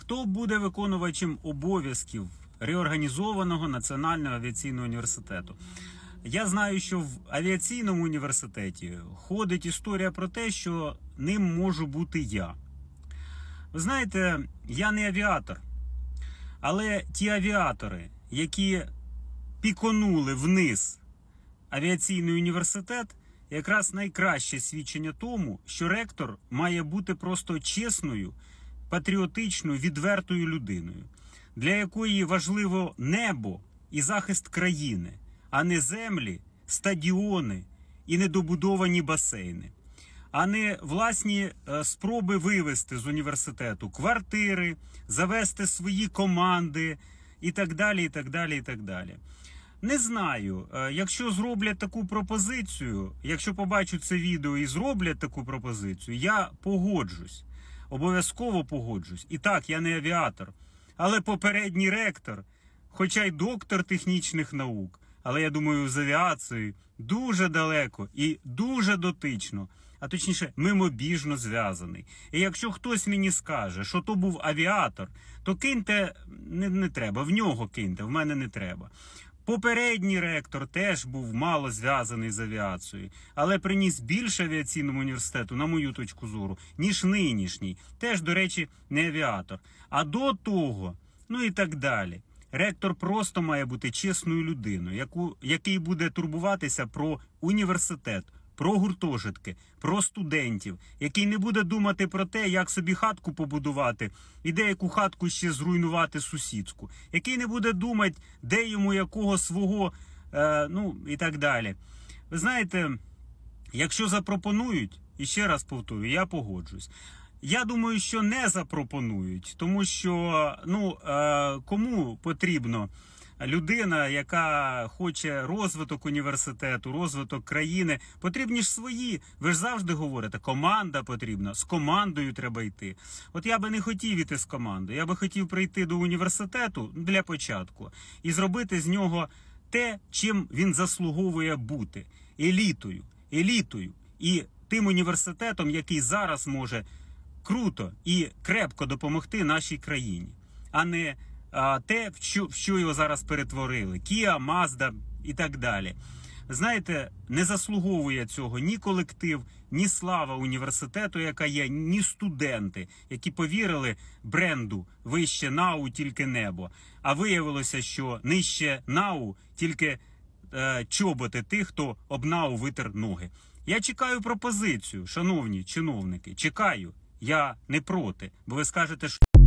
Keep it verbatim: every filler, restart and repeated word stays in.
Хто буде виконувачем обов'язків реорганізованого Національного авіаційного університету? Я знаю, що в авіаційному університеті ходить історія про те, що ним можу бути я. Ви знаєте, я не авіатор, але ті авіатори, які піконули вниз авіаційний університет, якраз найкраще свідчення тому, що ректор має бути просто чесною, патріотичною, відвертою людиною, для якої важливо небо і захист країни, а не землі, стадіони і недобудовані басейни, а не власні спроби вивезти з університету квартири, завести свої команди і так далі, і так далі, і так далі. Не знаю, якщо зроблять таку пропозицію, якщо побачу це відео і зроблять таку пропозицію, я погоджусь, обов'язково погоджусь. І так, я не авіатор, але попередній ректор, хоча й доктор технічних наук, але я думаю, з авіацією дуже далеко і дуже дотично, а точніше, мимобіжно зв'язаний. І якщо хтось мені скаже, що то був авіатор, то киньте, не, не треба, в нього киньте, в мене не треба. Попередній ректор теж був мало зв'язаний з авіацією, але приніс більше авіаційному університету, на мою точку зору, ніж нинішній. Теж, до речі, не авіатор. А до того, ну і так далі. Ректор просто має бути чесною людиною, яку, який буде турбуватися про університет, про гуртожитки, про студентів, який не буде думати про те, як собі хатку побудувати і деяку хатку ще зруйнувати сусідську, який не буде думати, де йому якого свого, е, ну і так далі. Ви знаєте, якщо запропонують, і ще раз повторю, я погоджусь. Я думаю, що не запропонують, тому що, ну, е, кому потрібно людина, яка хоче розвиток університету, розвиток країни, потрібні ж свої. Ви ж завжди говорите, команда потрібна, з командою треба йти. От я би не хотів іти з командою, я би хотів прийти до університету для початку і зробити з нього те, чим він заслуговує бути. Елітою, елітою і тим університетом, який зараз може круто і крепко допомогти нашій країні, а не а, те, в що, в що його зараз перетворили. Кіа, Мазда і так далі. Знаєте, не заслуговує цього ні колектив, ні слава університету, яка є, ні студенти, які повірили бренду «Вище НАУ, тільки небо». А виявилося, що нижче НАУ тільки е, чоботи тих, хто об НАУ витер ноги. Я чекаю пропозицію, шановні чиновники, чекаю. Я не проти, бо ви скажете, що